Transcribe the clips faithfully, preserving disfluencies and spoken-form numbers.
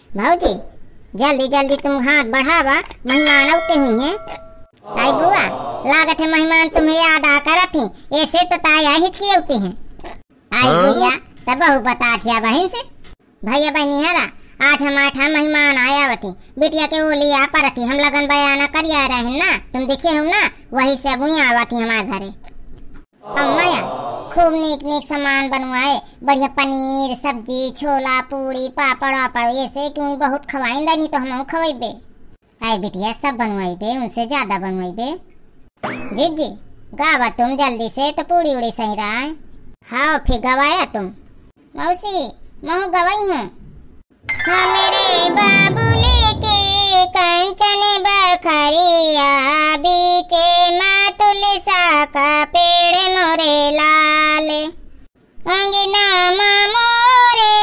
भाऊजी जल्दी जल्दी तुम हाथ बढ़ावा, मेहमान आते हुए हैं। आई बुआ लागत है मेहमान तुम्हें याद आ कर थी, ऐसे तो ताया हिचकी होती हैं। आई भैया तब बहु बता थिया बहन से भैया बहनी हरा आज हम आठा मेहमान आया थी, बिटिया के वो लिया पर थी, हम लगन बयाना करिया रहे ना, तुम दिखे हो ना, वही से बुई आवा थी हमारे घरे। अम्मा खूब नीक नीक सामान बनवाए, बढ़िया पनीर सब्जी छोला पूरी पापड़ वापड़ ऐसे क्यों बहुत खवाएंगे, नहीं तो हम खवाइबे। आई बिटिया सब बनवाइबे, उनसे ज्यादा बनवाइबे। जी जी गावा तुम जल्दी से, तो पूरी उड़ी सही रहा है। हाँ फिर गवाया तुम। मौसी महू गवाई हूँ। हाँ मेरे बाबुले के कंचन बखरिया बीचे माँ तुलसा का पेड़ मोरे लाल, अंगना माँ मोरे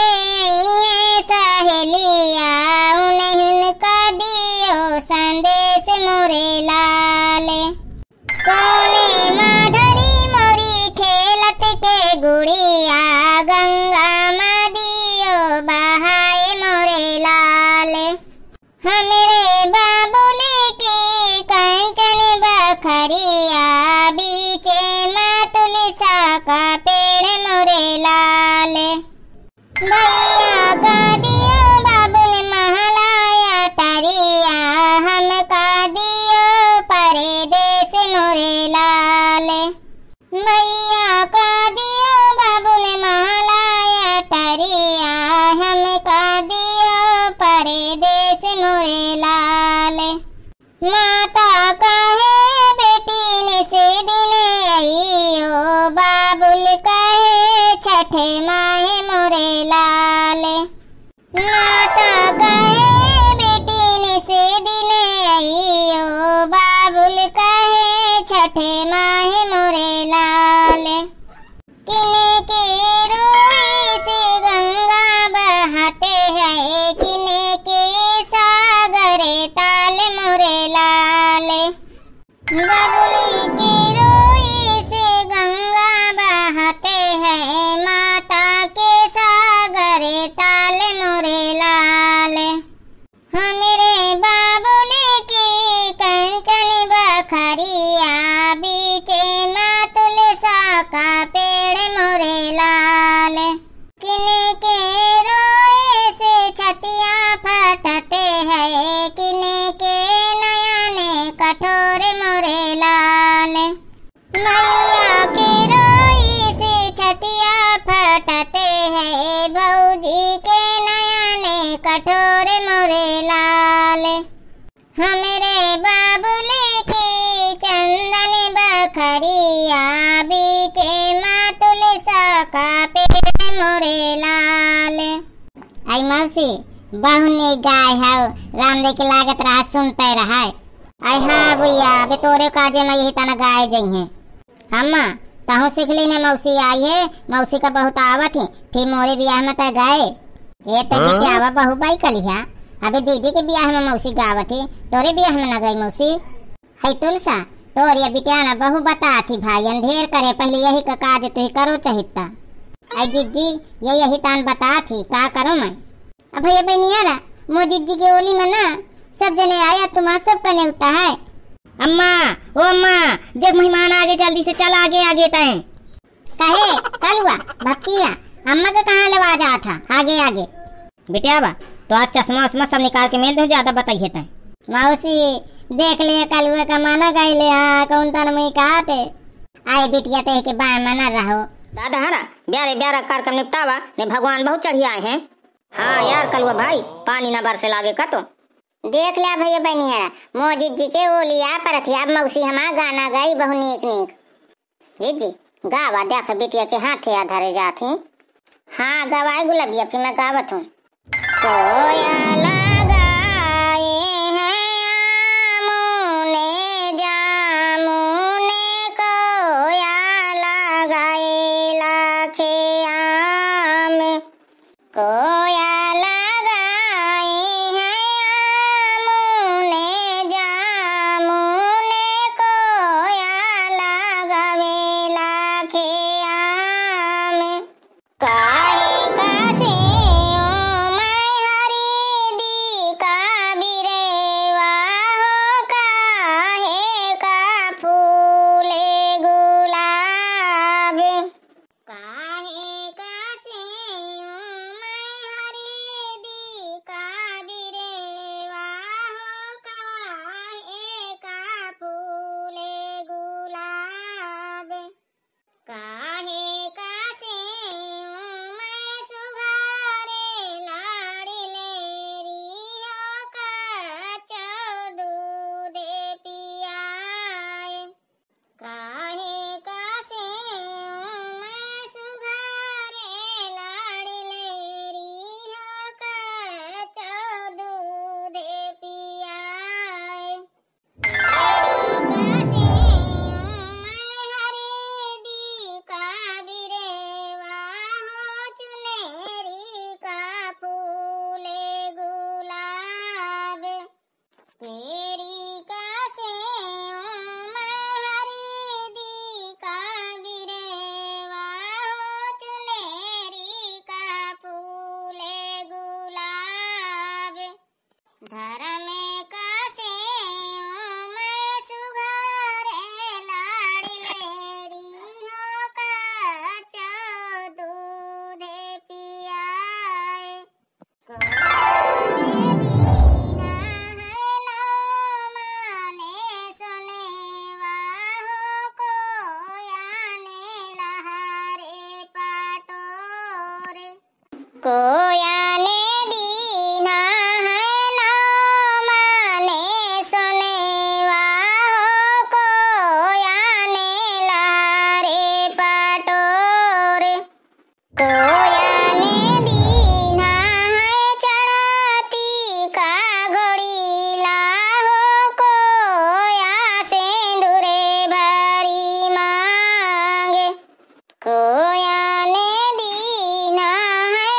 सहेलिया उन्हें उनका दियो संदेश मोरे लाल, कोने माधरी मोरी खेलत के गुड़िया गंगा माँ दियो बहाए मोरे लाल। हाँ मेरे बाबुले के कंचन बखरिया बीचे माँ तुलसा का पेड़ मोरे लाल, भैया का दियो बाबुल महलाया तरिया हम का दियो परदेश मोरे लाल, भैया का दियो बाबुल महलाया तरिया हम का दियो परदेश मोरे लाल, माता का है बेटी ने से दिन आइयो बाबुल कहे छठे माहे मोरे लाल, माता का है बेटी ने से दिन आइयो बाबुल कहे छठे माहे मोरे लाल, किने के रोए से गंगा बहते हैं किने के सागरे ताल मोरे लाल, बाबुली के रोए से गंगा बहते हैं माता के सागरे ताल मोरे लाल, हाँ मेरे बाबुले के कंचन बखरिया बीचे माँ तुलसा का पेड़ मोरे लाल, किने के रोए से छतिया फटते हैं किने के नयने कठोर मोरे लाल, भैया के रोई से छतिया फटते हैं भौजी के नयने कठोर मोरे लाल, हाँ मेरे बाबुले के चंदन बखरिया बीचे माँ तुलसा का पेड़ मोरे लाल। आई मौसी बहुने गाय है रामदेव की लागत रहा सुनते रहा। आई हाँ भैया बे तोरे काजे में यही तना गाय जई है। अम्मा तहु सिखली ने मौसी आई है, मौसी का बहुत आवत है, फिर मोरे ब्याह में तय गाए ये तो बिटियावा बहु बाई कलिया, अबे दीदी के ब्याह में मौसी गावत है, तोरे ब्याह में न गई मौसी। है तुलसा तोर ये बिटिया ना बहु बता थी भाई अंधेर करे पहले यही का काज तू करो चाहिता। आई जीजी ये यही तान बता थी का करो मैं। अब भैया बहनियारा मो जीजी के ओली में ना सब जने आया तुम सब कने उता है। अम्मा ओ अम्मा देख मेहमान आगे जल्दी से चल आगे आगे तय कहे कल हुआ भक्तिया अम्मा का कहाँ लवा जा था आगे आगे। बेटिया बा तो आज चश्मा वश्मा सब निकाल के मेल दो ज्यादा बताइए तय। मौसी देख लिया कल हुआ का माना गई ले हाँ कौन तन में कहते आए बिटिया ते के बाय मना रहो। दादा हरा ब्यारे ब्यारा कार्यक्रम निपटावा ने भगवान बहुत चढ़ी आए हैं। हाँ यार कल हुआ भाई पानी न बरसे लागे का तो देख लिया भैया बहनी है मोजी जी के वो लिया पर थी अब मौसी हमारा गाना गाई बहु नीक नीक। जी जी गावा देख बिटिया के हाथे आधारे जाती। हाँ गवाए गुलाबिया फिर मैं गावत हूँ। कोयला गाए हैं आमुने जामुने कोयला गाए लाखे आम कोयला गाए हैं आमुने जामुने कोयला गावे लाखे आम काहे कासे ओ मैं धर्म कासे मैं सुघारे लाडलेरी हो काचो दूधे पियाए। कोने दीना है नो माने सुनेवा हो कोयाने लहारे पाटोरे। कोयाने दीना है नो माने सुनेवा हो कोयाने लहारे पाटोरे। कोयाने दीना है चढ़ाती का घोड़ीला हो कोया सिंदूरे भरी मांगे। कोयाने दीना है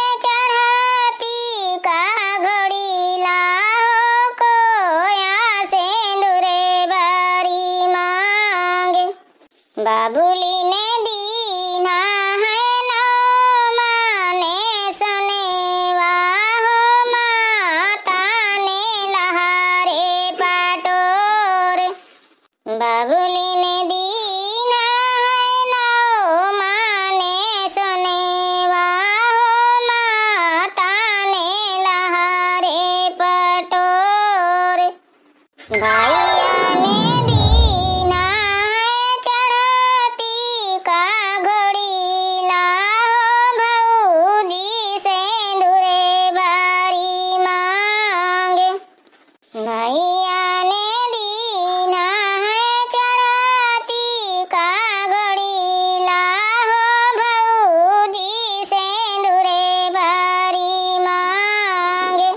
चढ़ाती का घोड़ीला हो कोया सिंदूरे भरी मांगे। बाबुली ने दीना है नो माने सुनेवा हो माता ने लहारे पाटोरे। बाबुली ने दीना है नो माने सुनेवा हो माता ने लहारे पाटोरे। भैया ने दीना है चढ़ाती का घोड़ीला हो भौजी सिंदूरे भरी मांगे। भैया ने दीना है चढ़ाती का घोड़ीला हो भौजी सिंदूरे भरी मांगे।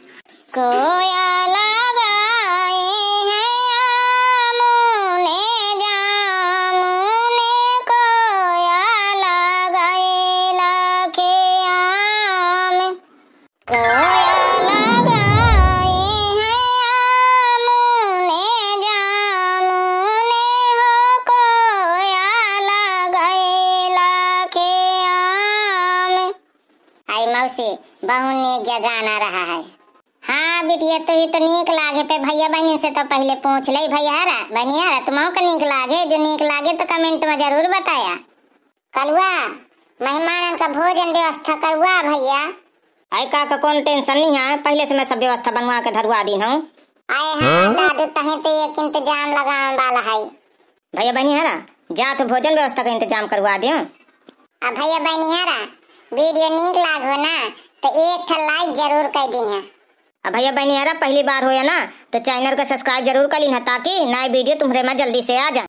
कोया लगाए हैं आमुने जामुने कोया लगाए लाखे आम। कोया लगाए हैं आमुने जामुने हो कोया लगाए लाखे आम। आई मौसी बहुत नीक ये गाना रहा है। हाँ बिटिया तो ये तो नीक लागे पे भैया बहनी से तो पहले पूछ ले। भैया रा बहनिया रा तुम का नीक लागे? जो नीक लागे तो कमेंट में जरूर बताया। कलुआ मेहमानन का भोजन व्यवस्था करवा भैया। अरे काका कौन टेंशन नहीं है, पहले से मैं सब व्यवस्था बनवा के धरवा दी हूँ। आए हाँ दादू तहे तो एक इंतजाम लगाने वाला है। भैया बहनी है ना जा तो भोजन व्यवस्था का इंतजाम करवा दियो। अब भैया बहनी है ना वीडियो नीक लागो ना तो एक ठा लाइक जरूर कर दी है। अब भैया बहनी है ना पहली बार हो या ना तो चैनल को सब्सक्राइब जरूर कर ली ताकि नए वीडियो तुम्हारे में जल्दी से आ जाए।